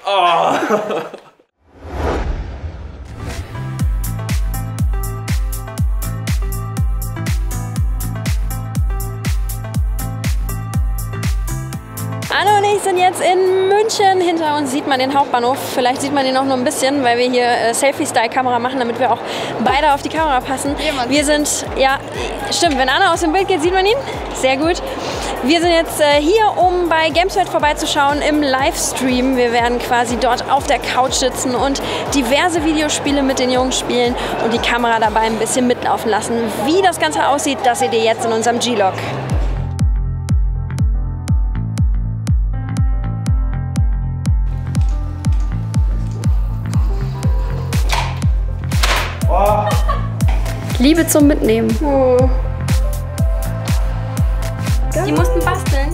Oh. Anne und ich sind jetzt in München. Hinter uns sieht man den Hauptbahnhof. Vielleicht sieht man ihn auch nur ein bisschen, weil wir hier Selfie-Style-Kamera machen, damit wir auch beide auf die Kamera passen. Wir sind, ja, stimmt, wenn Anne aus dem Bild geht, sieht man ihn. Sehr gut. Wir sind jetzt hier, um bei Gameswelt vorbeizuschauen im Livestream. Wir werden quasi dort auf der Couch sitzen und diverse Videospiele mit den Jungs spielen und die Kamera dabei ein bisschen mitlaufen lassen. Wie das Ganze aussieht, das seht ihr jetzt in unserem G-Log. Liebe zum Mitnehmen. Oh. Die mussten basteln.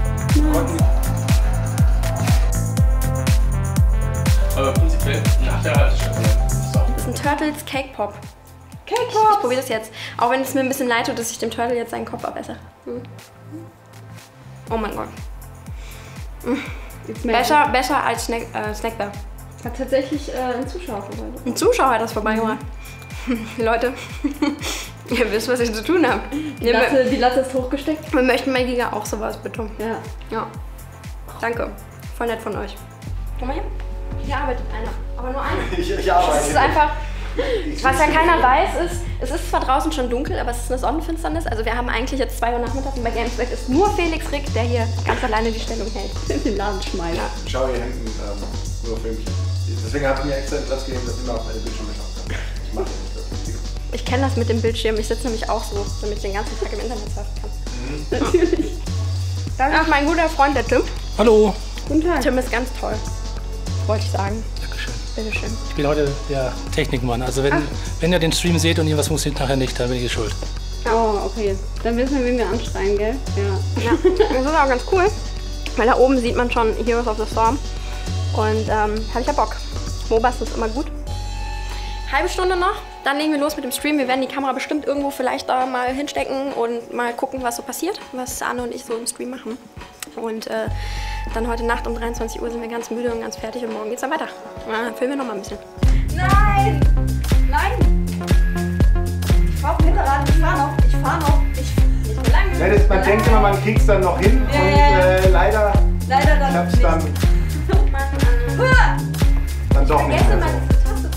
Aber prinzipiell nach der Haltestelle. Das ist ein Turtles Cake Pop. Cake Pop! Ich probiere das jetzt. Auch wenn es mir ein bisschen leid tut, dass ich dem Turtle jetzt seinen Kopf abesse. Oh mein Gott. Besser als Snackbar. Hat tatsächlich ein Zuschauer vorbei. Ein Zuschauer hat das vorbeigemacht. Leute, ihr wisst, was ihr zu tun habt. Die Latte ist hochgesteckt. Wir möchten bei Giga auch sowas, bitte. Ja. Danke. Voll nett von euch. Komm mal her. Hier arbeitet einer. Aber nur einer. Ich arbeite. Das ist einfach... Was ja keiner weiß, ist, es ist zwar draußen schon dunkel, aber es ist eine Sonnenfinsternis. Also wir haben eigentlich jetzt 2 Uhr nachmittags und bei Gameswelt ist nur Felix Rick, der hier ganz alleine die Stellung hält. Den Laden schmeißt. Ja. Ich schaue hier hinten nur Filmchen. Deswegen habe ich mir extra den Platz gegeben, dass ich immer auf meine Bildschirme schauen kann. Ich mache das nicht. Ich kenne das mit dem Bildschirm. Ich sitze nämlich auch so, damit ich den ganzen Tag im Internet surfen kann. Natürlich. Das ist mein guter Freund, der Tim. Hallo. Guten Tag. Tim ist ganz toll, wollte ich sagen. Dankeschön. Bitteschön. Ich bin heute der Technikmann. Also wenn ihr den Stream seht und irgendwas funktioniert nachher nicht, dann bin ich schuld. Oh, okay. Dann wissen wir, wen wir anschreien, gell? Ja. Das ist auch ganz cool, weil da oben sieht man schon Heroes of the Storm. Und habe ich ja Bock. MOBAs ist immer gut. Halbe Stunde noch, dann legen wir los mit dem Stream. Wir werden die Kamera bestimmt irgendwo vielleicht da mal hinstecken und mal gucken, was so passiert, was Anne und ich so im Stream machen. Und dann heute Nacht um 23 Uhr sind wir ganz müde und ganz fertig und morgen geht's dann weiter. Dann filmen wir noch mal ein bisschen. Nein! Nein! Ich fahr auf dem Hinterrad, ich fahr noch. Ich bin lang. Ja, man denkt immer, man kriegt es dann noch hin und leider klappt es dann doch nicht mehr so.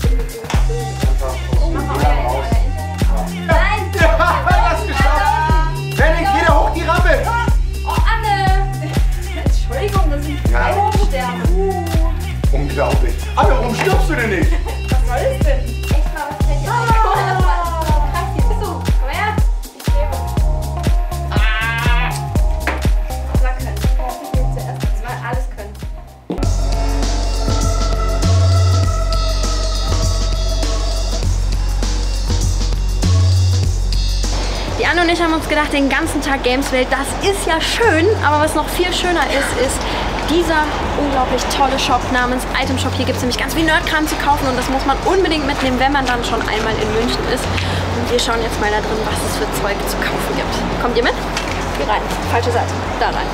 Nein! Ja, das geschafft! Felix, wieder hoch die Rampe! Oh, Anne! Entschuldigung, das sind 3 Hochsterne. Unglaublich. Anne, warum stirbst du denn nicht? Was soll das denn? Echt mal, was fällt dir ein? Krass, hier bist du. Komm her. Ich lebe. Das war können. Ich will zuerst. Das war alles können. Die Anne und ich haben uns gedacht, den ganzen Tag Gameswelt, das ist ja schön, aber was noch viel schöner ist dieser unglaublich tolle Shop namens Item Shop. Hier gibt es nämlich ganz viel Nerdkram zu kaufen und das muss man unbedingt mitnehmen, wenn man dann schon einmal in München ist. Und wir schauen jetzt mal da drin, was es für Zeug zu kaufen gibt. Kommt ihr mit? Hier rein. Falsche Seite. Da rein.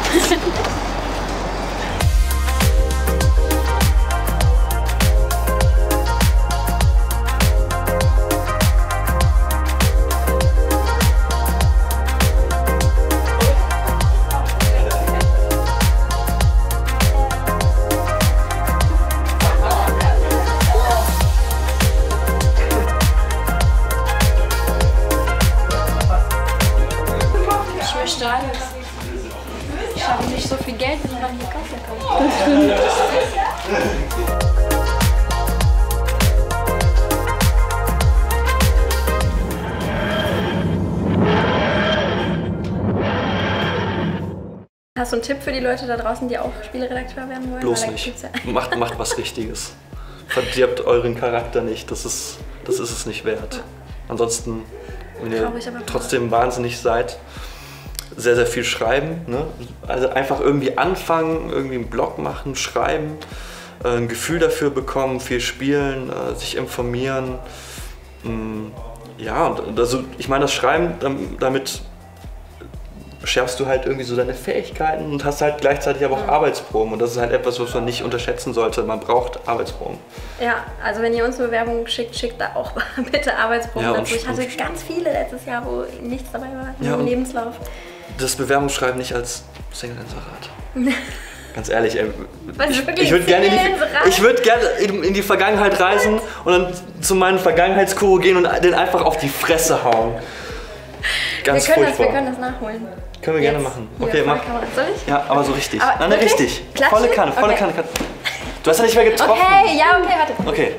Ich habe nicht so viel Geld, wie man hier kaufen kann. Das stimmt. Hast du einen Tipp für die Leute da draußen, die auch Spieleredakteur werden wollen? Bloß nicht. Macht was Richtiges. Verdirbt euren Charakter nicht. Das ist es nicht wert. Ansonsten, wenn ihr trotzdem wahnsinnig seid, sehr, sehr viel schreiben. Ne? Also einfach irgendwie anfangen, irgendwie einen Blog machen, schreiben, ein Gefühl dafür bekommen, viel spielen, sich informieren. Ja, und also ich meine, das Schreiben, damit schärfst du halt irgendwie so deine Fähigkeiten und hast halt gleichzeitig aber auch Arbeitsproben. Und das ist halt etwas, was man nicht unterschätzen sollte. Man braucht Arbeitsproben. Ja, also wenn ihr uns eine Bewerbung schickt, schickt da auch bitte Arbeitsproben dazu. Ich hatte ganz viele letztes Jahr, wo nichts dabei war im Lebenslauf. Das Bewerbungsschreiben nicht als Single-Inserat. Ganz ehrlich, ey, ich würde gerne in die Vergangenheit reisen und dann zu meinem Vergangenheitsguru gehen und den einfach auf die Fresse hauen. Ganz furchtbar. Wir können das nachholen. Können wir gerne machen. Okay, mach. Soll ich? Ja, aber so richtig. Aber nein, richtig. Klatschen? Volle Kanne. Du hast ja nicht mehr getroffen. Okay, warte. Okay.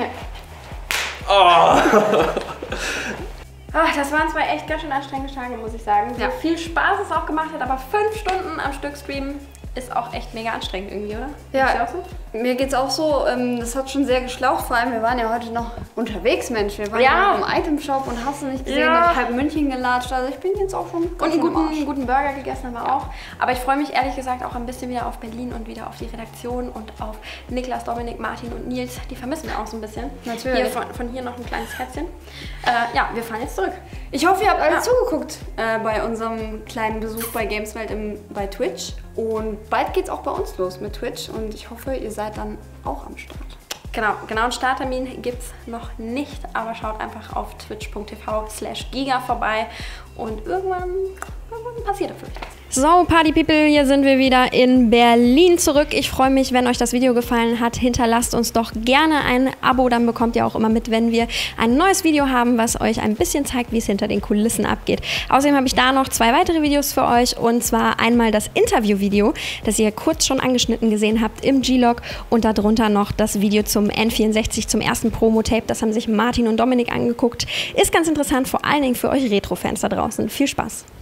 Ach, das waren zwei echt ganz schön anstrengende Tage, muss ich sagen. So viel Spaß es auch gemacht hat, aber 5 Stunden am Stück streamen ist auch echt mega anstrengend irgendwie, oder? Ja, mir geht's auch so. Das hat schon sehr geschlaucht. Vor allem, wir waren ja heute noch unterwegs, Mensch. Wir waren ja im Itemshop und hast du nicht gesehen, halb München gelatscht. Also ich bin jetzt auch schon und einen guten Burger gegessen haben wir auch. Aber ich freue mich ehrlich gesagt auch ein bisschen wieder auf Berlin und wieder auf die Redaktion und auf Niklas, Dominik, Martin und Nils. Die vermissen wir auch so ein bisschen. Natürlich. Hier von hier noch ein kleines Herzchen. Ja, wir fahren jetzt zurück. Ich hoffe, ihr habt alle zugeguckt bei unserem kleinen Besuch bei Gameswelt bei Twitch. Und bald geht's auch bei uns los mit Twitch und ich hoffe, ihr seid dann auch am Start. Genau, einen Starttermin gibt's noch nicht, aber schaut einfach auf twitch.tv/giga vorbei und irgendwann passiert da vielleicht was. So, Party People, hier sind wir wieder in Berlin zurück. Ich freue mich, wenn euch das Video gefallen hat. Hinterlasst uns doch gerne ein Abo, dann bekommt ihr auch immer mit, wenn wir ein neues Video haben, was euch ein bisschen zeigt, wie es hinter den Kulissen abgeht. Außerdem habe ich da noch 2 weitere Videos für euch und zwar einmal das Interview-Video, das ihr kurz schon angeschnitten gesehen habt im G-Log und darunter noch das Video zum N64, zum ersten Promo-Tape. Das haben sich Martin und Dominik angeguckt. Ist ganz interessant, vor allen Dingen für euch Retro-Fans da draußen. Viel Spaß!